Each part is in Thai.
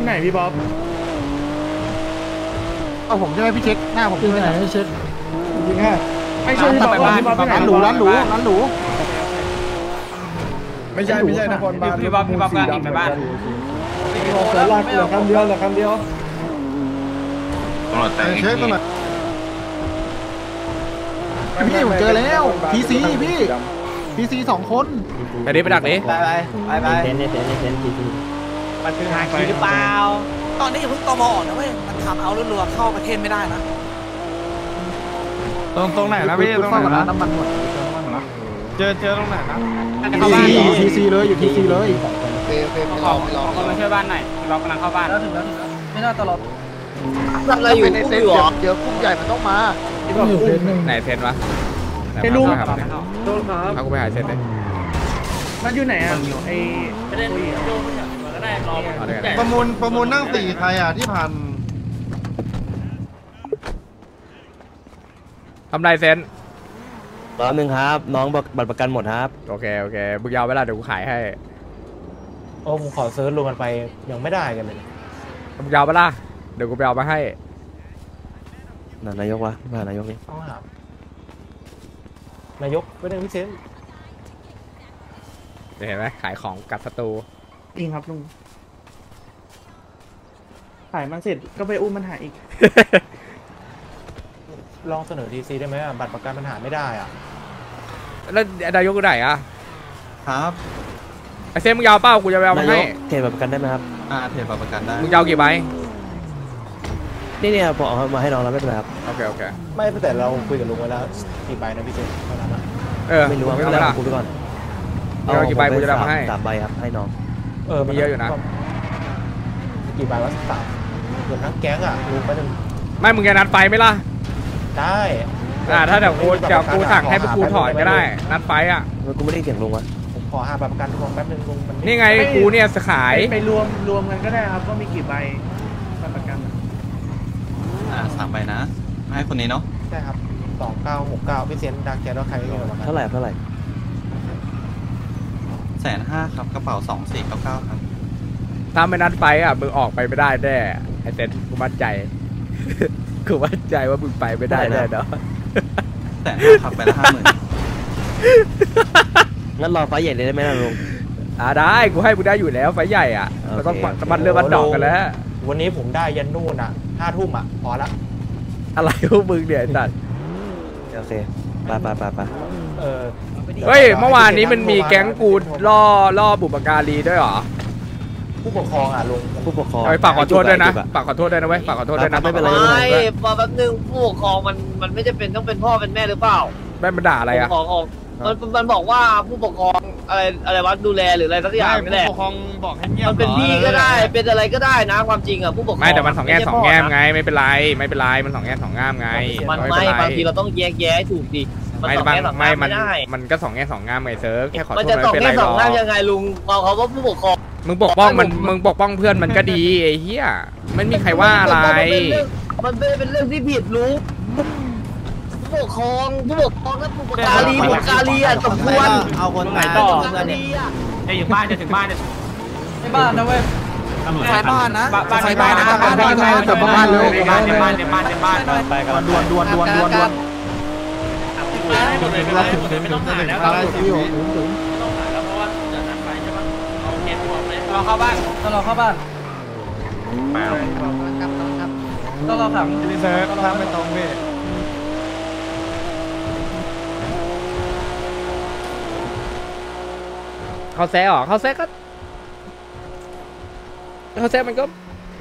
ไหนพี่บ๊อบเอาผมใช่ไหมพี่เช็คหน้าผมใช่ไหมเช็คจริงฮะไม่ใช่พี่บ๊อบร้านหรูไม่ใช่นครบาลพี่บ๊อบกำลังหนีไปบ้านเหลือคำเดียวตำรวจแต่เช็คตำรวจพี่ผมเจอแล้วพีซี2 คนไปดิไปดักดิไปเทนพีซีมันคือหาคีหรือเปล่าตอนนี้อย่าเพิ่งตมออกนะเว้ยมันทำเอารัวๆเข้าประเทศไม่ได้นะตรงไหนนะพี่ตรงไหนนะน้ำมันหมดเจอตรงไหนนะทีซีเลยอยู่ทีซีเลยลองมาช่วยบ้านหน่อยเรากำลังเข้าบ้านแล้วถึงไม่น่าตลอดทำอะไรอยู่กุ้งอยู่หรอเดี๋ยวกุ้งใหญ่มันต้องมาไหนเซนวะไอ้ลุงโดนครับเขาไปหาเซนเลยมันอยู่ไหนอ่ะไอ้ไม่ได้โดนก็ได้รอประมูลนั่ง4ใครอ่ะที่ผ่านทำไรเซน 1ครับน้องบัตรประกันหมดครับโอเคบึกยาวเวลาเดี๋ยวกูขายให้โอ้ผมขอเซิร์ชลงกันไปยังไม่ได้กันเลยบึกยาวเวลาเดี๋ยวกูไปเอามาให้นายกวะมานายกนี่นายกไม่ได้พิเศษเห็นไหมขายของกัดศัตรูจริงครับลุงขายมันเสร็จก็ไปอุ้มมันหาอีกลองเสนอทีซีได้ไหมบัตรประกันปัญหาไม่ได้อ่ะแล้วนายกกูไหนอ่ะครับไอเซนมึงยาวเป้ากูจะไปเอามาให้เทรดบัตรประกันได้ไหมครับเทรดบัตรประกันได้มึงยาวกี่ใบนี่พอเอามาให้น้องแล้วไม่เป็นไรครับโอเคไม่แต่เราคุยกับลุงไว้แล้วกี่ใบนะพี่เจนเท่านั้นไม่รู้ว่าไม่เป็นไรคุยไปก่อนเอากี่ใบกูจะเอามาให้ 3 ใบครับให้น้องมีเยอะอยู่นะกี่ใบวะ3เกือบทั้งแก๊งอ่ะลุงไปถึงไม่มึงจะนัดไฟไหมล่ะได้ถ้าเดี๋ยวกูสั่งให้พวกกูถอนก็ได้นัดไฟอ่ะกูไม่ได้เสียงลุงวะผมขอหาบัตรประกันลุงแป๊บนึงลุงนี่ไงกูเนี่ยขายไปรวมกันก็ได้ครับว่ามีกี่ใบบัตรประกัน 3 ใบนะให้คนนี้เนาะใช่ครับ2969พี่เซนดักแกแล้วใครเท่าไหร่ 150,000ครับกระเป๋า2499ครับถ้าไม่นัดไฟอ่ะมึงออกไปไม่ได้แน่ไอเซนกูมั่นใจว่ามึงไปไม่ได้แน่เนาะ 150,000ครับไปละ50,000 งั้นรอไฟใหญ่เลยได้ไหมล่ะลุงได้กูให้มึงได้อยู่แล้วไฟใหญ่อ่ะเราต้องมันเรือมันดอกกันแล้ววันนี้ผมได้ยันนู่นอ่ะ5 ทุ่มอ่ะพอละอะไรพวกมึงเนี่ยตัดโอเคไปเฮ้ยเมื่อวานนี้มันมีแก๊งกูล่อบุปการีด้วยเหรอผู้ปกครองอ่ะลุงผู้ปกครองฝากขอโทษด้วยนะฝากขอโทษด้วยนะเว้ยฝากขอโทษด้วยนะไม่เป็นไรพอแป๊บนึงผู้ปกครองมันไม่จะเป็นต้องเป็นพ่อเป็นแม่หรือเปล่าแม่มันด่าอะไรอ่ะมันบอกว่าผู้ปกครองอะไรวะดูแลหรืออะไรสักอย่างนี่แหละผู้ปกครองบอกให้เงียบมันเป็นพี่ก็ได้เป็นอะไรก็ได้นะความจริงอ่ะผู้ปกครองไม่แต่มัน2 แง่ 2 แง่ไงไม่เป็นไรมัน2 แง่ 2 ง่ามไงมันไม่บางทีเราต้องแยกให้ถูกดิมันก็2 แง่ 2 ง่ามไงเซิร์ฟแค่ขอโทษไม่เป็นไรหรอกมันจะ2 แง่ 2 ง่ามยังไงลุงเขาว่าผู้ปกครองมึงปกป้องเพื่อนมันก็ดีไอ้เหี้ยไม่มีใครว่าอะไรมันเป็นเรื่องที่ผิดรู้ผู้ปกครองและบุปการีอ่ะสมควรเอาคนไหนต่อจะถึงบ้านในบ้านนะเว้ยไฟบ้านนะไฟบ้านนะบ้านเลยบ้านไปกันดวนเราถึงไม่ต้องหาแล้วเราเข้าบ้านต้องเราถังเซิร์ฟทางไปตรงเว้ยเขาแซะหรอเขาแซะมันก็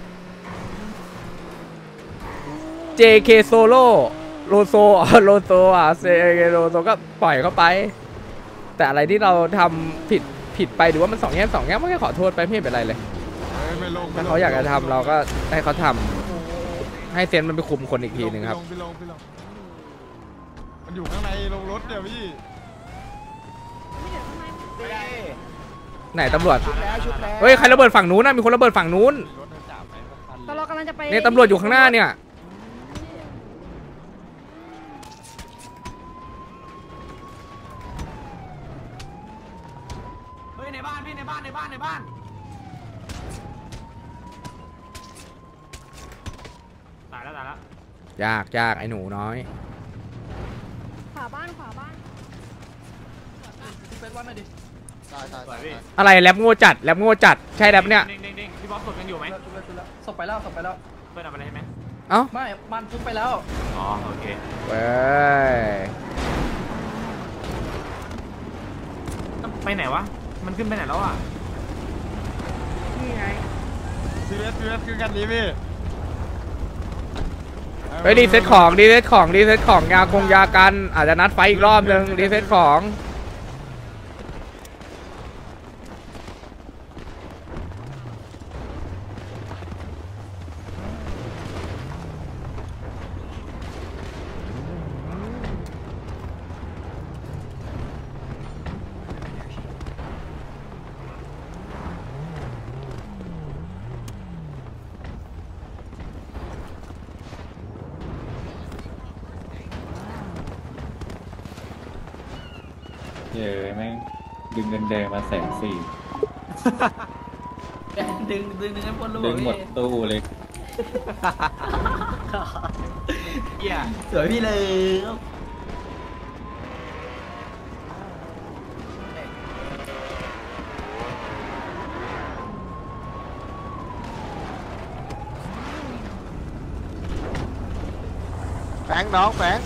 JK Solo โลโซอ่ะJK โลโซก็ปล่อยเข้าไปแต่อะไรที่เราทำผิดไปหรือว่ามัน2 แง่ 2 แง่ไม่แค่ขอโทษไปไม่เป็นไรเลยถ้าเขาอยากจะทำเราก็ให้เขาทำให้เซนมันไปคุมคนอีกทีหนึ่งครับมันอยู่ข้างในลงรถเดี๋ยวพี่ไหนตำรวจเฮ้ยใครระเบิดฝั่งนู้นนะมีคนระเบิดฝั่งนู้นเนี่ยตำรวจอยู่ข้างหน้าเนี่ยเฮ้ยในบ้านยากไอ้หนูน้อยขวาบ้านเป็นวันหน่อยดิตายอะไรแรปโง่จัดใช่แรปเนี่ยนิ่งพี่บอสศพยังอยู่ไหมศพไปแล้วเพื่อนเอาไปได้ไหมเอ้าไม่มันทุบไปแล้วอ๋อโอเคเว้ยไปไหนวะมันขึ้นไปไหนแล้วอ่ะนี่ไงซีเรียสคือกันนี้พี่ไปรีเซ็ตของยากันอาจจะนัดไฟอีกรอบนึงรีเซ็ตของเย้แม่งดึงเงินแดงมา140,000 ดึงให้พ้นดึงหมดตู้เลยสวยพี่เลยแฝงน้องแฝง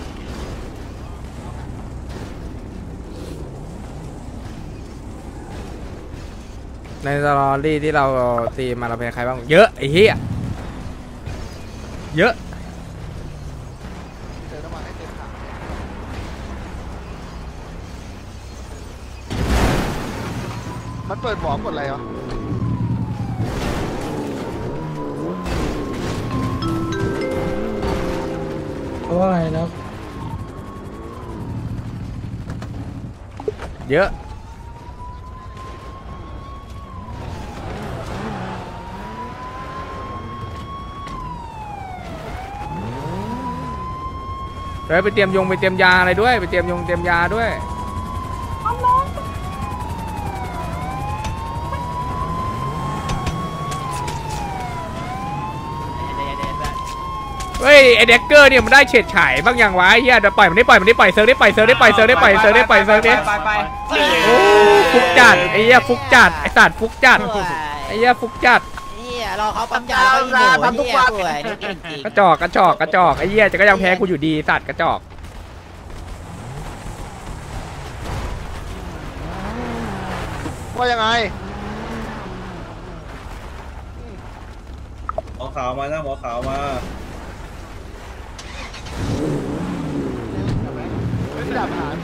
ในสตอรี่ที่เราตีมาเราเป็นใครบ้างเยอะไอ้เหี้ยเยอะเจอน้ำมันให้เต็มถังมันเปิดหมอกดอะไรอ่ะเพราะอะไรนะเยอะไปเตรียมยาอะไรด้วยไปเตรียมยาด้วยเฮ้ยไอเด็กเกอร์เนี่ยมันได้เฉียดฉายบ้างอย่างวะไอ้เหี้ยเดี๋ยวปล่อยมันได้ปล่อยเซิร์ฟดิโอ้ฟุกจัดไอ้เหี้ยฟุกจัดไอ้สัตว์ฟุกจัดไอ้เหี้ยฟุกจัดรอเขาปั๊มยาแล้วก็ยิงหนูทำทุกวันกระจอกไอ้เหี้ยจะก็ยังแพ้กูอยู่ดีสัตว์กระจอกว่ายังไงหมอขาวมานะหมอขาวมาไม่ดับหาย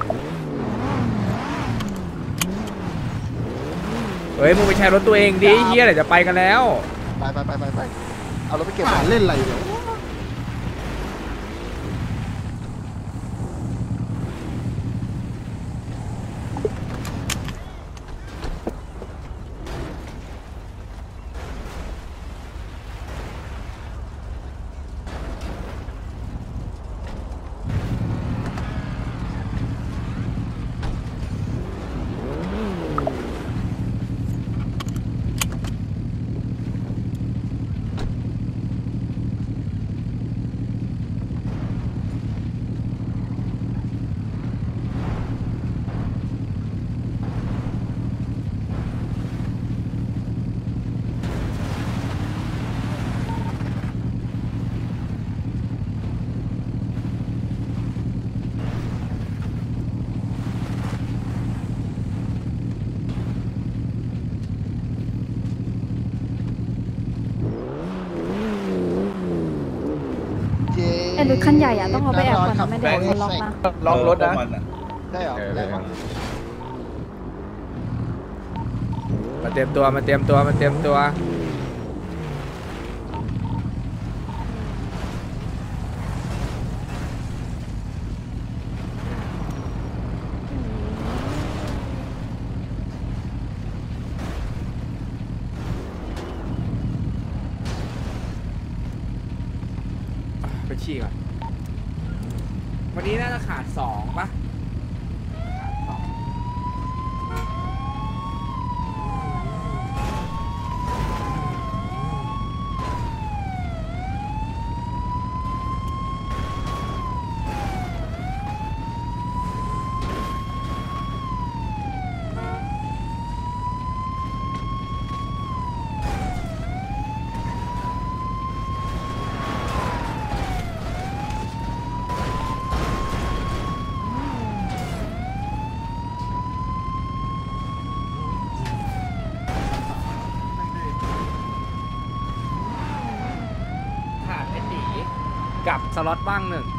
เฮ้ยมึงไปใช้รถตัวเองดิเหี้ยเดี๋ยวจะไปกันแล้วไปเอารถไปเก็บเล่นอะไรอยู่ไอ้รถคันใหญ่อะต้องเอาไปแอบก่อนนะไม่ได้คนล็อกนะลองรถนะได้เหรอได้ปะมาเตรียมตัวไปฉี่ก่อนวันนี้น่าจะขาด2ป่ะกับสล็อตว่างหนึ่ง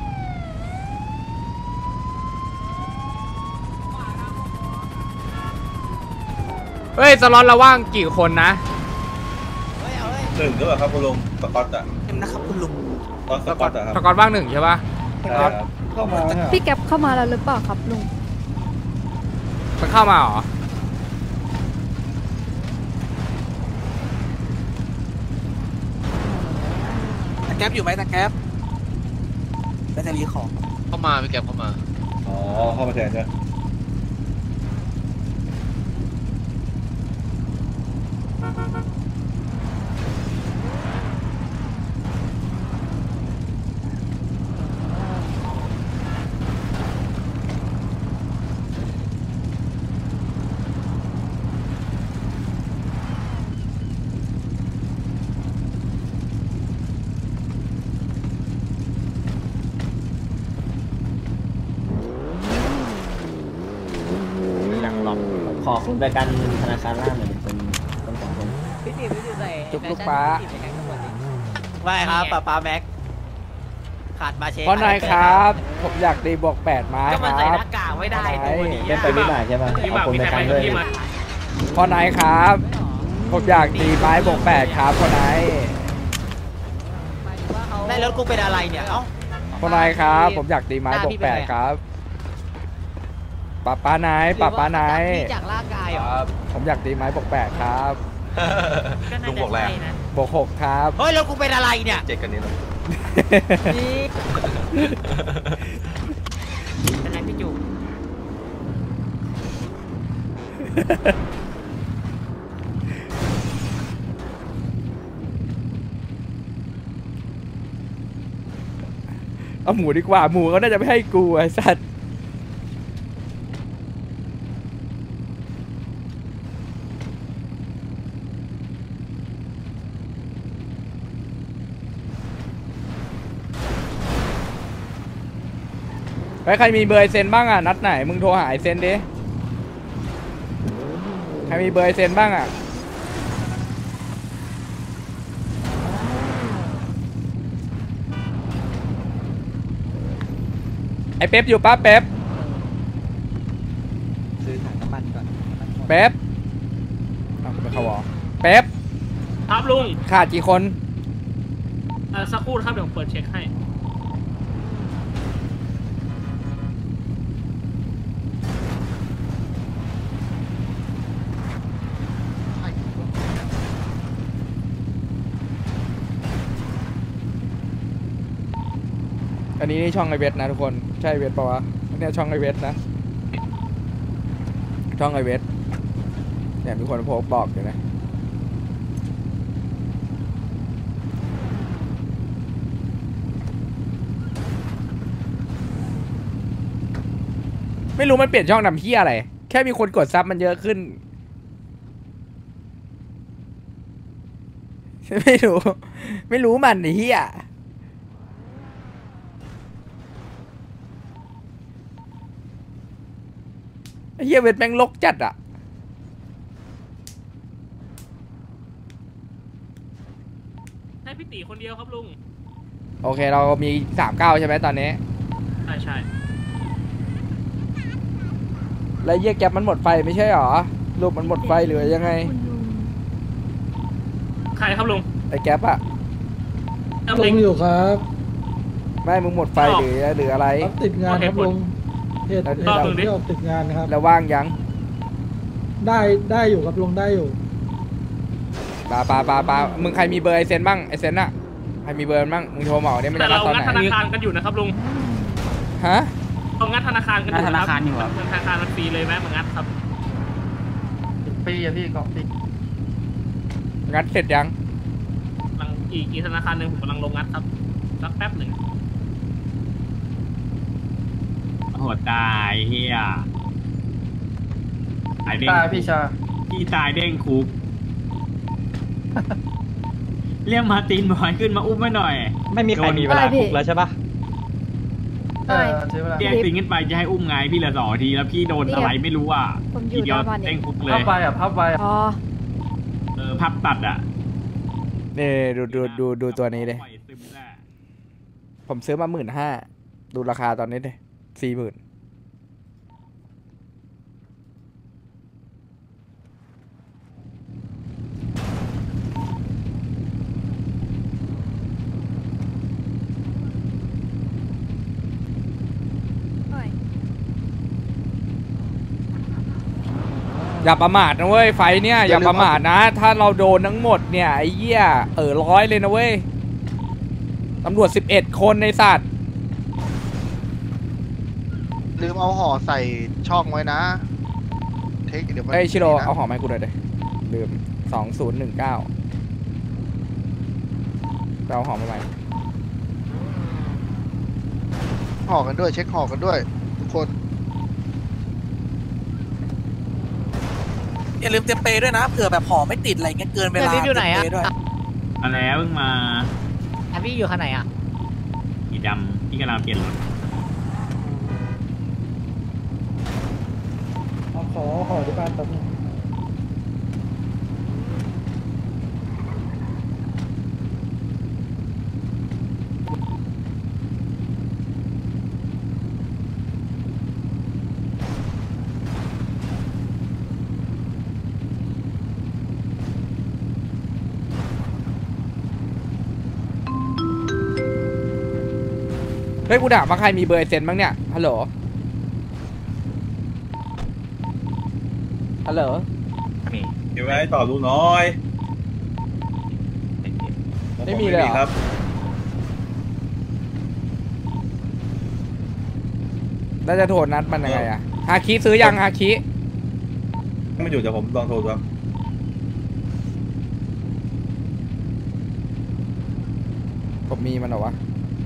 เฮ้ยสล็อตเราว่างกี่คนนะหนึ่งด้วยครับคุณลุงสกอตอะนะครับคุณลุงสกอตอะครับสกอตว่างหนึ่งใช่ปะเข้ามาพี่แก๊ปเข้ามาแล้วหรือเปล่าครับลุงมันเข้ามาเหรอตะแก๊ปอยู่ไหมตะแก๊ปแบตเตอรี่ของเข้ามาพี่แก๊ปเข้ามาอ๋อเข้ามาแทนใช่ขอคุณประกันธนาคารล่างหน่อยเป็นคนสองคนจุกลูกป้าไม่ครับป้าแม็กขาดมาเช็คเพราะนายครับ ผมอยากตีบวก8ไม้คก็มันรัใส่หบน้ากากไม่ได้ตัวนี้เป็นไปไม่ได้ใช่ไหมเอาคนประกันด้วยเพราะนายครับ ผมอยากตีไม้บวก8ครับเพราะนายได้รถกูเป็นอะไรเนี่ยเอ้าเพราะนายครับ ผมอยากตีไม้บวก8ครับป้านายนายจากร่างกายเหรอผมอยากตีไม้บวก8ครับลุงบอกแล้วบวก6ครับเฮ้ยรถกูเป็นอะไรเนี่ยเจ็ดกันนี้เลยเป็นไรพี่จุกเอาหมูดีกว่าหมูเขาน่าจะไม่ให้กูไอ้สัตว์ใครมีเบอร์ไอเซนบ้างอ่ะนัดไหนมึงโทรหาไอเซนดิใครมีเบอร์ไอเซนบ้างอ่ะไอเป๊ปอยู่ป้าเป๊ปซื้อถังน้ำมันก่อนเป๊ปเอาไปเขาวอเป๊ปครับลุงขาดกี่คนสักครู่ครับเดี๋ยวผมเปิดเช็คให้อันนี้นี่ช่องไอเวทนะทุกคนใช่เวทปะวะเนี่ยช่องไอเวทนะช่องไอเวทเนี่ยมีคนโพสต์บอกอยู่นะไม่รู้มันเปลี่ยนช่องนำเฮียอะไรแค่มีคนกดซับมันเยอะขึ้นไม่รู้มันไอ้เฮียเฮียเวทแม่งลกจัดอ่ะให้พี่ตีคนเดียวครับลุงโอเคเรามี39ใช่ไหมตอนนี้ใช่แล้วเฮียแก๊ปมันหมดไฟไม่ใช่หรอรูปมันหมดไฟหรือยังไงใครครับลุงไอ้แก๊ปอะลุงอยู่ครับไม่มึงหมดไฟหรืออะไรติดงานครับลุงเหตุที่ออกติดงานครับแล้วว่างยังได้อยู่ครับลุงได้อยู่ปามึงใครมีเบอร์ไอเซนบ้างไอเซนอะใครมีเบอร์มันบ้างมึงโทรมาเนี่ยไม่แต่ได้เราตอนงัดไหนธนาคารกันอยู่นะครับลุงฮะเรางัดธนาคารกันอยู่นะครับธนาคารมันฟรีเลยไหมมางัดครับปีอะพี่ก็ปีงัดเสร็จยังกำลังอีกธนาคารหนึ่งผมกำลังลงงัดครับสักแป๊บหนึ่งโหดตายเฮียตายเด้งพี่ชาพี่ตายเด้งคุก เรียกมาร์ตินบอยขึ้นมาอุ้มไว้หน่อยไม่มีใครมีเวลาคุกแล้วใช่ปะใช่เรียกติงขึ้นไปจะให้อุ้มไงพี่ละ2 ทีแล้วพี่โดนอะไรไม่รู้อ่ะผมอยู่ทีเดียวหน้าบ้านเนี่ยเด้งคุกเลยภาพใบอ่ะภาพใบอ๋อพับตัดอ่ะนี่ดูตัวนี้เลยปล่อยซึมแหละผมซื้อมา15,000ดูราคาตอนนี้ดิ40,000อย่าประมาทนะเว้ยไฟเนี่ยอย่าประมาทนะถ้าเราโดนทั้งหมดเนี่ยไอ้เหี้ย100เลยนะเว้ยตำรวจ11คนในสัตว์ลืมเอาห่อใส่ช่องไว้นะเทคเดี๋ยวมันเอ้ยชิโร่เอาห่อมาให้กูหน่อยดิลืม2019ไปเอาห่อมาใหม่ห่อกันด้วยเช็คห่อกันด้วยทุกคนอย่าลืมเต็มเปย์ด้วยนะเผื่อแบบห่อไม่ติดอะไรเงี้ยเกินเวลาอยู่ไหนอะมาแล้วเพิ่งมาพี่อยู่ข้างไหนอะสีดำพี่กำลังเปลี่ยนรถขอที่บ้านแป๊บนึงเฮ้ยกูถามว่าใครมีเบอร์เซนบ้างเนี่ยฮัลโหลฮัลโหลเดี๋ยวไว้ต่อลูกน้อยไม่มีเลยเหรอครับแล้วจะโทรนัดมันยังไงอะฮาคิซื้อยังฮาคิถ้าไม่อยู่เดี๋ยวผมลองโทรดูครับผมมีมันเหรอวะ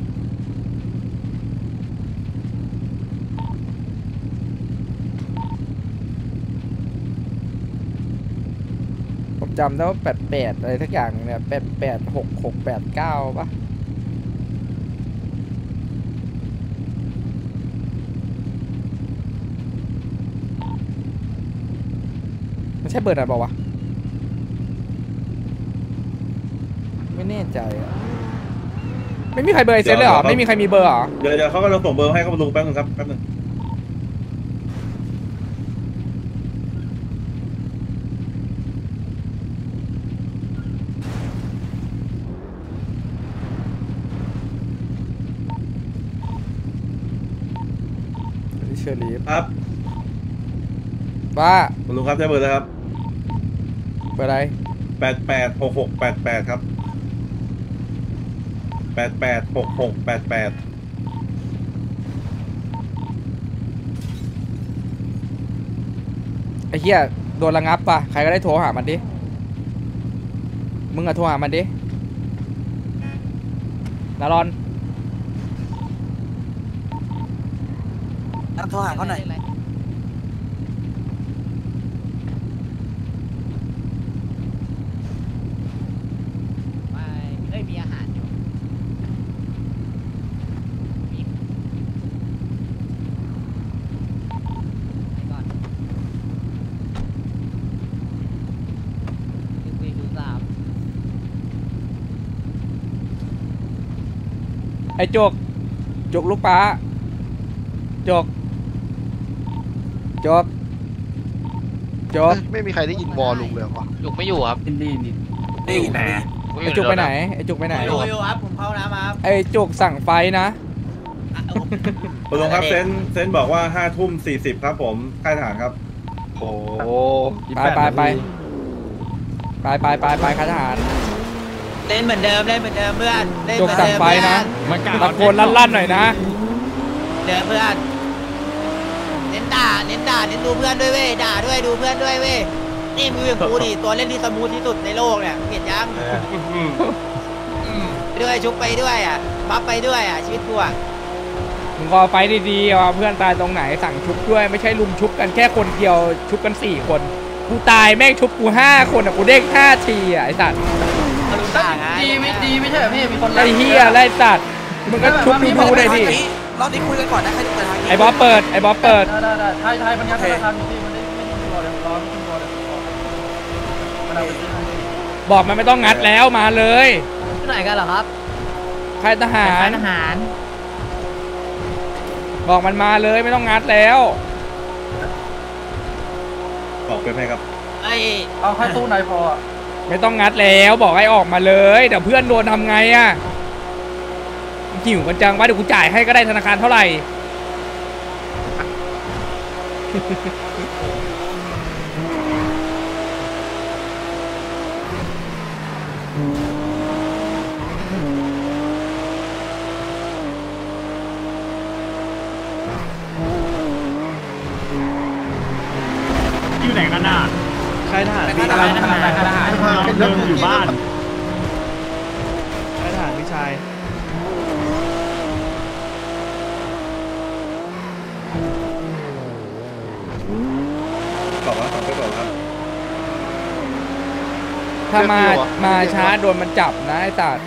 ผมจำได้ว่า88อะไรทักอย่างเนี่ย886689ป่ะไม่ใช่เบอร์นั้นเปล่าวะไม่แน่ใจอะไม่มีใครเบอร์ไอเซนเลยเหรอไม่มีใครมีเบอร์เหรอเดี๋ยวเขาก็ลงส่งเบอร์ให้เขาลุงแป๊บนึงครับแป๊บนึงเชอรี่ครับว่าคุณลุงครับใช้เบอร์เลยครับเบอร์อะไร 886688ครับ886688 ไอ้เหี้ยโดนระงับป่ะใครก็ได้โทรหามันดิมึงอะโทรหามันดินารอนโทรหาเขาหน่อยไม่มีอาหารอยู่ไปก่อนดูสามไอ้จกลูกป้าจกไม่มีใครได้ยินวอลลุงเลยเหรอจุกไม่อยู่ครับนี่ไหนไอ้จุกไปไหนไอ้จุกไปไหนอยู่ครับผมเข้าน้ำครับไอ้จุกสั่งไฟนะคุณลุงครับเซนบอกว่า5 ทุ่ม 40ครับผมค่ายทหารครับโอ้ไปข้าทหารเล่นเหมือนเดิมเพื่อนเล่นจุกสั่งไฟนะมันกล่าวตะโกนลั่นๆหน่อยนะเดิมเพื่อนเน้นด่าเน้นดูเพื่อนด้วยเว้ยด่าด้วยดูเพื่อนด้วยเว้ยนี่มืออย่างกูดิตัวเล่นที่สมูทที่สุดในโลกเนี่ยเห็นยังด้วยชุบไปด้วยอ่ะบัฟไปด้วยอ่ะชีวิตกูอ่ะมึงก็ไฟดีๆว่าเพื่อนตายตรงไหนสั่งชุบด้วยไม่ใช่ลุมชุบกันแค่คนเดียวชุบกัน4 คนกูตายแม่งชุบกู5 คนอ่ะกูเด้ง5 ทีอ่ะไอ้สัตว์ด่าไงดีไม่ใช่เหรอพี่มีคนไอ้เหี้ยไอ้สัตว์มึงก็ชุบดูได้ดิรอบนี้คุยกันก่อนนะใครจะเปิดทางนี้ไอ้บอสเปิดได้ไทยมันยัดธนาคารอยู่ที่มันไม่ยิงรอเดี๋ยวรอไม่ยิงรอเดี๋ยวบอกมันไม่ต้องงัดแล้วมาเลยที่ไหนกันเหรอครับค่ายทหารค่ายทหารบอกมันมาเลยไม่ต้องงัดแล้วบอกไปไหมครับไอ้เอาแค่ตู้ไหนพอไม่ต้องงัดแล้วบอกให้ออกมาเลยเดี๋ยวเพื่อนโดนทำไงอ่ะหิวกันจังว่าเดี๋ยวกูจ่ายให้ก็ได้ธนาคารเท่าไหร่อยู่ไหนกันน่ะค่ายทหารค่ายทหารค่ายทหารเดินอยู่บ้านค่ายทหารพี่ชายบอกว่าไปบอกครับถ้ามาช้าโดนมันจับนะไอ้สัตว์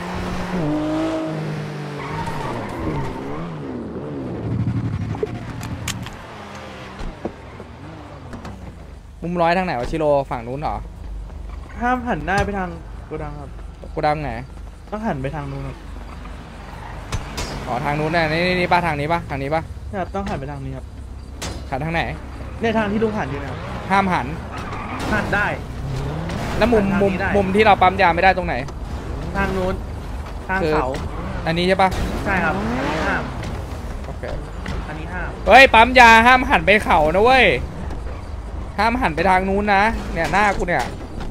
มุมร้อยทางไหนวะชิโร่ฝั่งนู้นเหรอห้ามหันหน้าไปทางโกดังครับกูดังไหนต้องหันไปทางนู้นครับอ๋อทางนู้นน่ะนี่ป้าทางนี้ป้าทางนี้ป้าครับต้องหันไปทางนี้ครับหันทางไหนเนี่ยทางที่ลุงหันอยู่นะครับห้ามหันหันได้แล้วมุมทางนี้ได้มุมที่เราปั๊มยาไม่ได้ตรงไหนทางนู้นทางคือเขาอันนี้ใช่ปะใช่ครับอันนี้ห้ามโอเคอันนี้ห้ามเฮ้ยปั๊มยาห้ามหันไปเขานะเว้ยห้ามหันไปทางนู้นนะเนี่ยหน้ากูเนี่ย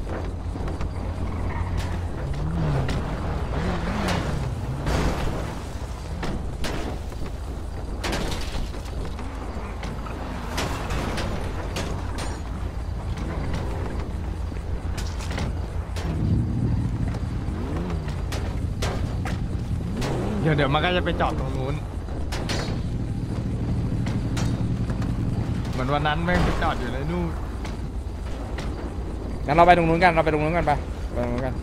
เดี๋ยวมันก็จะไปจอดตรงนู้นเหมือนวันนั้นแม่งไปจอดอยู่ในนู่นงั้นเราไปตรงนู้นกันไปตรงนู้นกันไปตรงนู้นกัน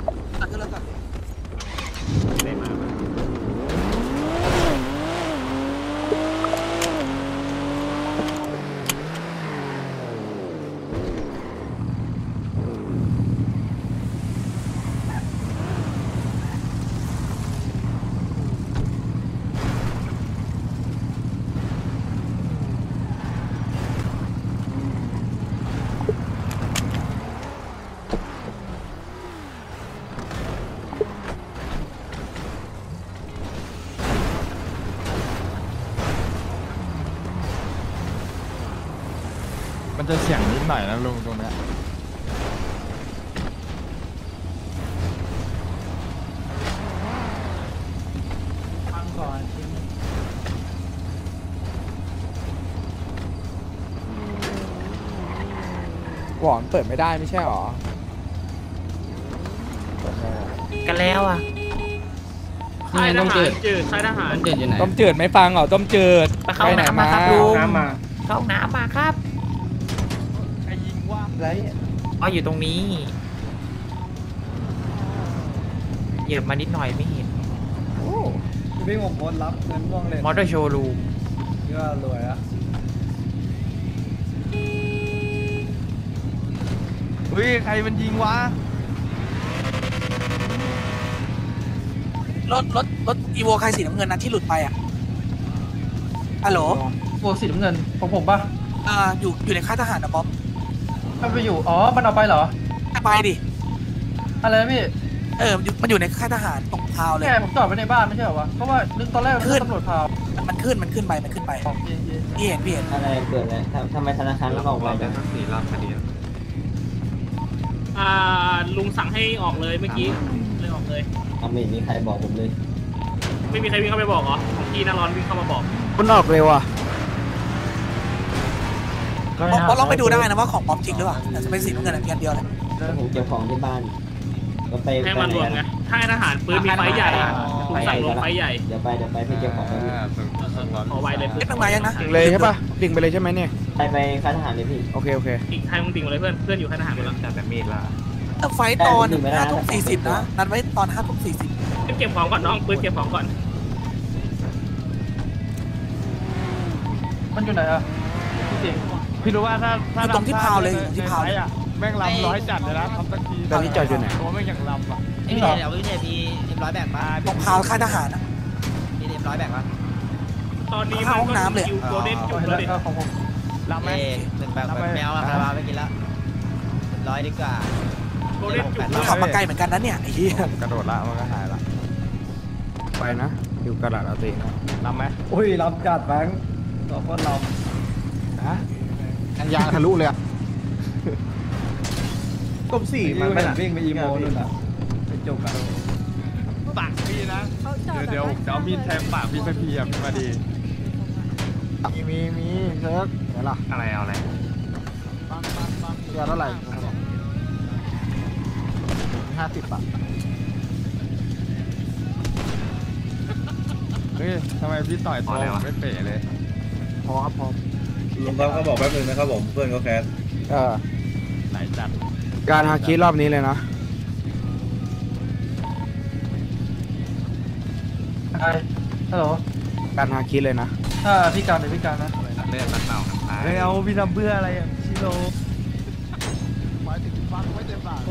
มันจะเสียงนิดหน่อยนะลุงตรงนี้ฟังก่อนหวอนเปิดไม่ได้ไม่ใช่หรอกันแล้วอ่ะค่ายทหารจืดค่ายทหารต้มจืดไม่ฟังเหรอต้มจืดไปเข้าไหนน้ำมามาครับลุงน้ำมาเข้าน้ำมาครับใครยิงว่าไรอ๋ออยู่ตรงนี้เหยียบมานิดหน่อยไม่เห็นพี่ผมโพสรับเงินม่วงเลยมอเตอร์โชว์รูมก็รวยอะเฮ้ยใครมันยิงวะรถอีโวใครสีน้ำเงินนะที่หลุดไปอ่ะฮัลโหลโบสีน้ำเงินของผมป่ะอยู่ในค่ายทหารนะบ๊อบมันไปอยู่อ๋อมันเอาไปเหรอไปดิอะไรนะพี่มันอยู่ในค่ายทหารตรงพาวเลยแค่ผมจอดไว้ในบ้านไม่ใช่เหรอวะเพราะว่านึกตอนแรกนึกตำรวจพาวมันขึ้นไปพี่เห็นอะไรเกิดอะไรทำไมธนาคารต้องออกไปกันลุงสั่งให้ออกเลยเมื่อกี้เลยออกเลยเอาไม่มีใครบอกผมเลยไม่มีใครวิ่งเข้าไปบอกเหรอของพี่น่าร้อนวิ่งเข้ามาบอกคุณออกเร็วอ่ะบ๊อบลองไปดูได้นะว่าของบ๊อบจริงหรือเปล่าแต่จะเป็นสีน้ำเงินเพียงเดียวเลยผมเก็บของที่บ้านก็ไปให้มันรวมไงค่ายทหารปืนมีไฟใหญ่ลุงสั่งลงไฟใหญ่เดี๋ยวไปไปเก็บของกันขอไวเลยเล็กมายังนะดิ่งเลยใช่ป่ะดิ่งไปเลยใช่ไหมเนี่ยไปค่ายทหารเลยพี่โอเคอีกไทยมึงติ่งมาเลยเพื่อนอยู่ค่ายทหารหมดแล้วแต่มีดละไฟตอน5:40นะนัดไว้ตอน5:40 เก็บของก่อนน้องปืนเก็บของก่อนมันอยู่ไหนอ่ะพี่รู้ว่าถ้าตรงที่พาวเลยที่พาวแม่งลำร้อยจัดเลยนะทำสักทีตอนนี้จอดอยู่ไหนตัวแม่งอย่างลำอ่ะนี่เดี๋ยวพี่เนี่ยพี่100แบกมาตรงพาวค่ายทหารนะ 100แบ่งวะตอนนี้มันก็คิวโกลเด้นจุดแล้วดิรับไหมหนึ่งแบบแมวอะคาราบาวไม่กินละ100ดีกว่าโกลเด้นจุดขับมาไกลเหมือนกันนะเนี่ยไอ้เหี้ยกระโดดละมันก็หายละไปนะอยู่กระดาษเอาตีนะรับไหมอุ้ยรับจัดแบงค์ตัวโคตรเราฮะกันยางทะลุเลยอะกลมสี่มันเป็นวิ่งไปอีโมนู่นอะไปจบกันปากพี่นะเดี๋ยวเอามีดแทงปากพี่ไปพี่อะพี่มาดีมีเซิร์ฟไหนล่ะอะไรเอาอะไรยาเท่าไหร่50 บาทเฮ้ยทำไมพี่ต่อยตัวไม่เป๋เลยพอครับพอลุงครับเขาบอกแป๊บนึงนะครับผมเพื่อนเขาแคสไหนจัดการฮาคิรอบนี้เลยนะฮัลโหลการฮาคิเลยนะพี่การเลยพี่การนะเล่นนักเต่ากันตายไม่เอาพี่ทำเพื่ออะไรอ่ะชิโร่หมายถึงฟังไม่เต็มปาก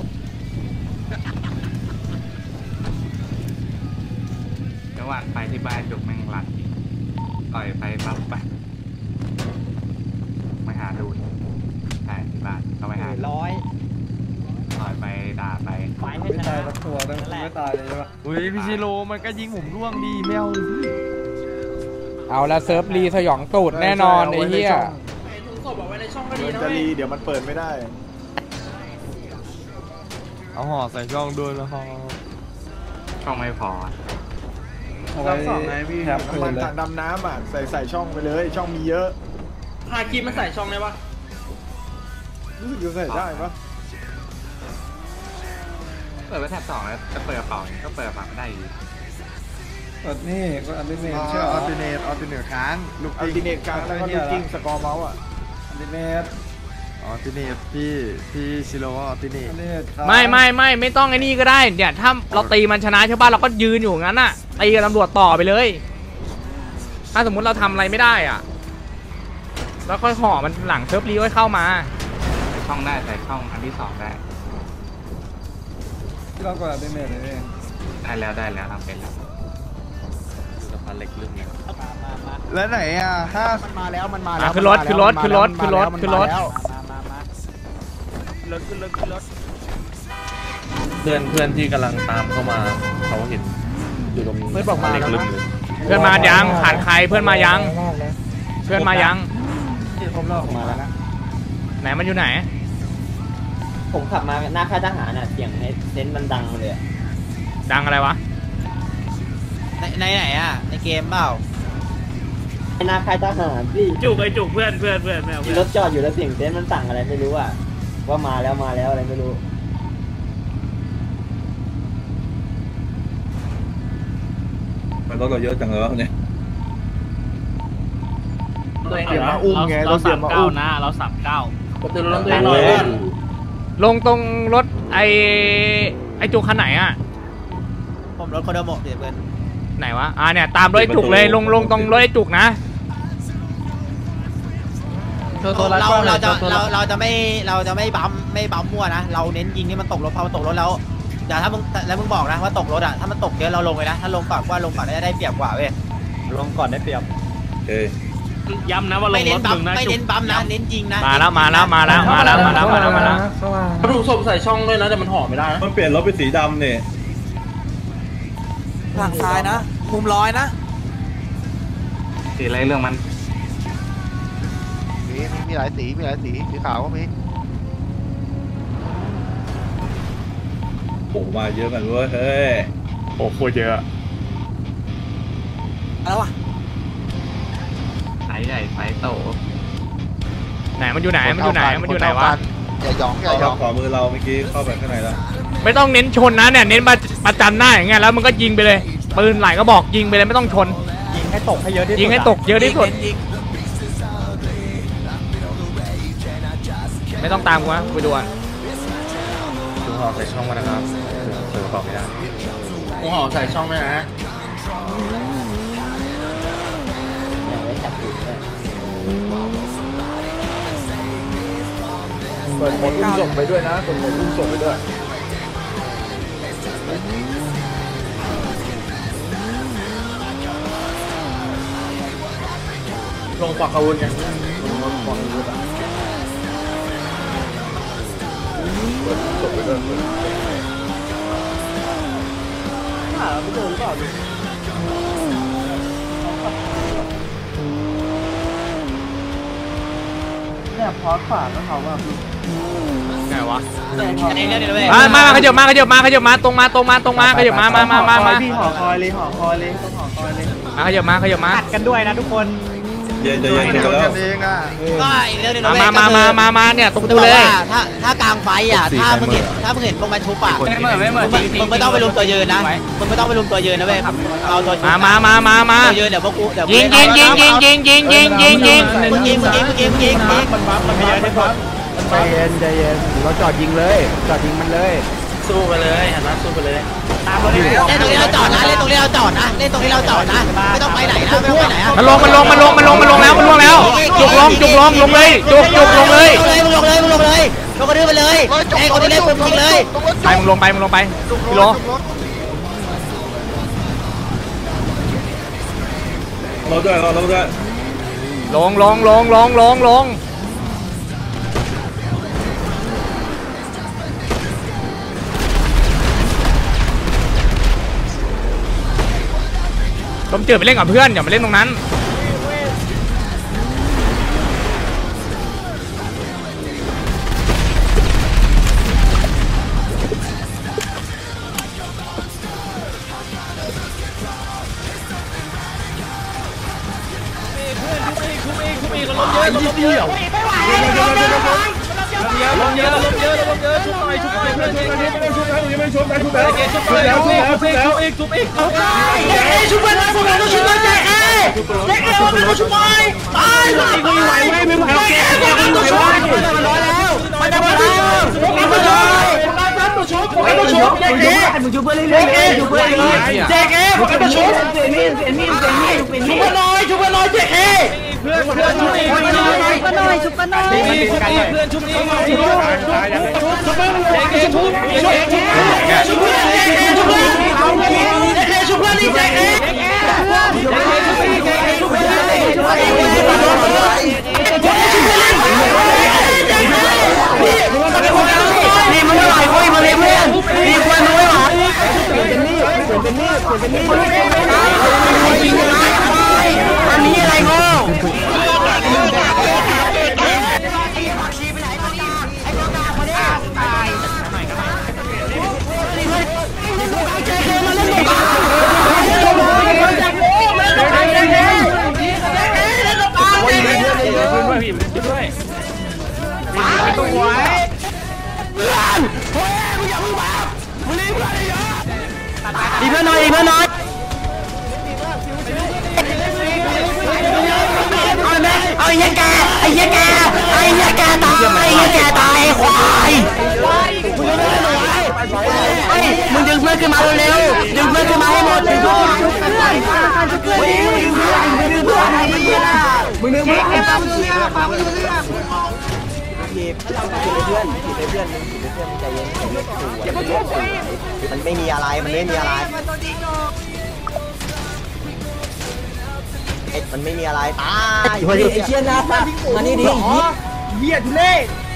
ระหว่างไปที่บ้านจุกแม่งหลัดต่อยไปปั๊บไปไม่หาดูใช่ที่บ้านเขาไปหาต่อยไปด่าไปไม่ตายสักตัวตั้งไม่ตายเลยใช่ปะอุ้ยพี่ชิโร่มันก็ยิงผมร่วงดีไม่เอาเลยพี่เอาละเซิร์ฟรีสยองตูดแน่นอนไอ้เหี้ยจะรีเดี๋ยวมันเปิดไม่ได้เอาห่อใส่ช่องด้วยแล้วห่อช่องไม่พอรับสองไงพี่ครับน้ำมันถังดำน้ำอ่ะใส่ช่องไปเลยช่องมีเยอะฮาคิมันใส่ช่องได้ปะรู้สึกจะใส่ได้ปะเปิดไว้แท็บ2แล้วจะเปิดกระเป๋าก็เปิดกระเป๋าไม่ได้อยู่กดนี่กดอันดิเนตเชื่ออัลติเนตค้างลูกอัลติเนตค้างแล้วก็ลูกกิ้งสกอร์เมาส์อ่ะอันดิเนตอัลติเนตพี่ชิโร่อัลติเนตอันดิเนตไม่ต้องไอ้นี่ก็ได้เนี่ยถ้าเราตีมันชนะใช่ป่ะเราก็ยืนอยู่งั้นน่ะตีกับตำรวจต่อไปเลย ถ้าสมมุติเราทำอะไรไม่ได้อ่ะแล้วค่อยห่อมันหลังเซิร์ฟรีค่อยเข้ามาช่องได้แต่ช่องอันที่2ได้ที่เรากดอันดิเนตเลยได้แล้วทำเป็นแล้วสะพานเหล็กลึกเนี่ยแล้วไหนอ่ะถ้ามันมาแล้วขึ้นรถรถขึ้นรถเพื่อนที่กำลังตามเข้ามาเขาเห็นอยู่ตรงเพื่อนบอกมาเล็กลึกเลยเพื่อนมายังผ่านใครเพื่อนมายังผมรอออกมาแล้วนะไหนมันอยู่ไหนผมขับมาหน้าค่ายทหารน่ะเสียงในเซนต์มันดังเลยดังอะไรวะในไหนอ่ะในเกมเปล่าหน้าค่ายทหารพี่จุกไอ้จุกเพื่อนไม่เอามีรถจอดอยู่แล้วเสียงเซนต์มันสั่งอะไรไม่รู้อ่ะว่ามาแล้วอะไรไม่รู้มันรถเราเยอะจังเลยวะเนี่ยเรา39นะเรา39ตื่นรถตัวเองหน่อยลงตรงรถไอจุกคันไหนอ่ะผมรถโคโดโมะเดี๋ยวเพื่อนไหนวะเนี่ยตามรถไอ้จุกเลยลงตรงรถไอ้จุกนะเราจะไม่บัมมั่วนะเราเน้นยิงให้มันตกรถพอมันตกรถแล้วเดี๋ยวถ้ามึงบอกนะว่าตกรถอ่ะถ้ามันตกเยอะเราลงเลยนะถ้าลงก่อนได้เปรียบกว่าเว้ยลงก่อนได้เปรียบเอ้ยย้ำนะว่าลงรถมึงนะไม่เน้นบัมนะเน้นยิงนะมาแล้วถูกศพใส่ช่องด้วยนะแต่มันห่อไม่ได้นะมันเปลี่ยนรถเป็นสีดำเนี่ยทางซ้ายนะมุม100นะสีอะไรเรื่องมันมีหลายสีสีขาวก็มีโอ้มาเยอะกันเว้ยเฮ้ยโอ้โหเยอะแล้ววะสายใหญ่สายโตไหนมันอยู่ไหนวะอย่าหยองขวามือเราเมื่อกี้เข้าไปข้างในแล้วไม่ต้องเน้นชนนะเนี่ยเน้นมาประจันหน้าอย่างเงี้ยแล้วมันก็ยิงไปเลยปืนไหลก็บอกยิงไปเลยไม่ต้องชนยิงให้ตกให้เยอะที่สุดยิงให้ตกเยอะที่สุดไม่ต้องตามกูนะไปดูอ่ะดูห่อใส่ช่องมานะครับเปิดกระเป๋าไม่ได้กูห่อใส่ช่องไหมนะอย่างไม่จับผิดเลยเปิดโหมดอุ้มส่งไปด้วยนะเปิดโหมดอุ้มส่งไปด้วยลงควักอาวุธกันลงควักอาวุธอ่ะจบไปเลยหาไม่เจอหรือเปล่าเนี่ยพอสฝากแล้วเขาว่าไงวะมาขยับมาตรงมาขยับมาพี่หอคอยเลยต้องหอคอยเลยขยับมาตัดกันด้วยนะทุกคนเย็นแล้วก็อีกเรื่องนึงมาเนี่ยตรงกูเลยถ้ากลางไฟอ่ะถ้ามึงเห็นพวกมันชุบอ่ะมึงไม่ต้องไปลุมตัวยืนนะมึงไม่ต้องไปลุมตัวยืนนะเว้ยเอาตัวชุบมาตัวยืนเดี๋ยวพวกกูยิงมึงยิงมันพยายามได้ปั๊บใจเย็นเราจอดยิงเลยมันเลยสู้ไปเลยหันมาสู้ไปเลยตามเล่นตรงนี้เราจอดนะเล่นตรงนี้เราจอดนะไม่ต้องไปไหนนะไม่ต้องไปไหนอ่ะมันลงแล้วจุกลงเลยจุกลงเลยมึงลงเลยลงกระดื้อไปเลยไอ้คนที่เล่นมึงยิงเลยไปมึงลงไปพี่โลเราด้วยลงต้มจืดไปเล่นกับเพื่อนอย่ามาเล่นตรงนั้นอันนี้อะไรโง่อีเพื่อนน้อยเอาไอ้แกตายควายมึงดึงเพื่อนขึ้นมาเร็วดึงเพื่อนขึ้นมาให้หมดดึงเพื่อนมันไม่มีอะไรมันไม่มีอะไรตายไอ้เชี่ยนะมานี่ดิเหี้ยทุเล่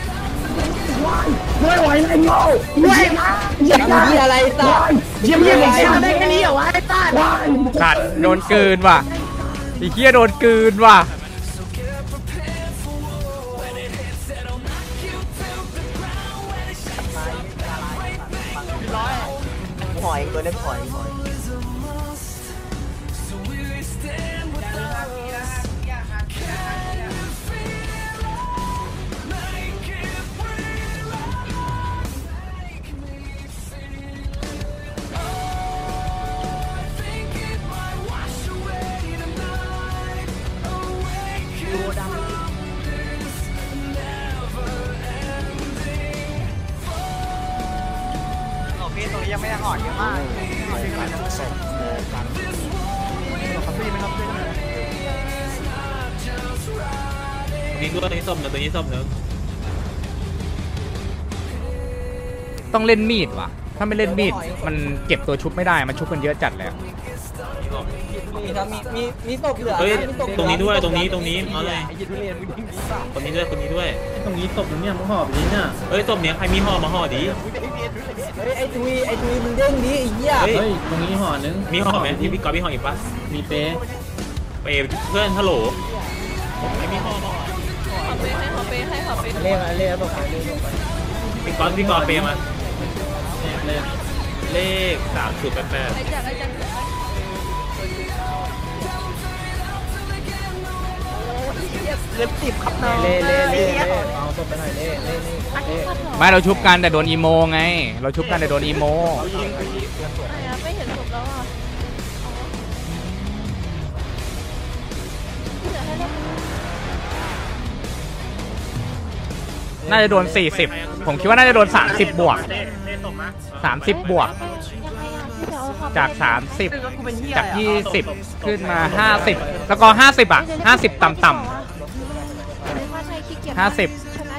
ไม่ไหวไอ้โง่ไม่มีอะไรตาเยี่ยมไอ้ชาได้แค่นี้เหรอวะไอ้ตาขาดโดนกืนว่ะไอ้เหี้ยโดนกืนว่ะหอยตัวนี้หอยตรงนี้ยังไม่ได้หอดเยอะมากนี่ตัวนี้ส้มตัวนี้ส้มเนอะต้องเล่นมีดว่ะถ้าไม่เล่นมีดมันเก็บตัวชุบไม่ได้มันชุบกันเยอะจัดเลยมีศพเหลือเฮ้ยตรงนี้ด้วยตรงนี้เอาเลยไอ้ทุเรียนมึงดิ้งดีป่ะคนนี้ด้วยตรงนี้ศพเนี่ยมึงห่อไปดิเนี่ยเฮ้ยศพเนี้ยใครมีห่อมาห่อดิเฮ้ยไอ้ทุยมึงเด้งดิไอ้เหี้ยเฮ้ยตรงนี้ห่อนึงมีห่อไหมพี่ก๊อฟมีห่ออีกปะมีเปเพื่อนฮัลโหลไม่มีห่อเล่ตกไปพี่ก๊อฟเปมาเลข308 เล็บ10ครับน้องเล่เอาศพไปหน่อยเล่ไม่เราชุบกันแต่โดนอีโมไงเราชุบกันแต่โดนอีโมไม่เห็นศพแล้วอ่ะน่าจะโดน40ผมคิดว่าน่าจะโดน30บวก30บวกจาก30จาก20ขึ้นมา50แล้วก็50อ่ะ50ต่ำ50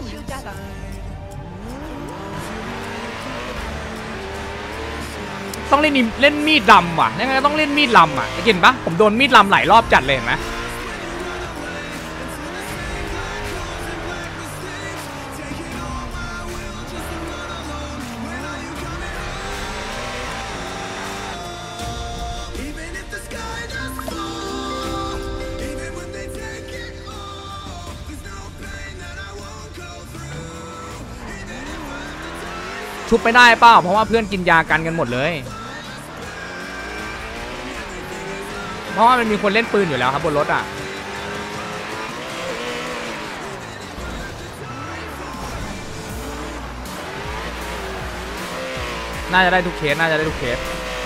ต้องเล่นมีดลำว่ะยังไงต้องเล่นมีดลำอ่ะเห็นปะผมโดนมีดลำหลายรอบจัดเลยเห็นไหมชุบไม่ได้เปล่าเพราะว่าเพื่อนกินยากันหมดเลยเพราะว่ามันมีคนเล่นปืนอยู่แล้วครับบนรถอ่ะน่าจะได้ทุกเคส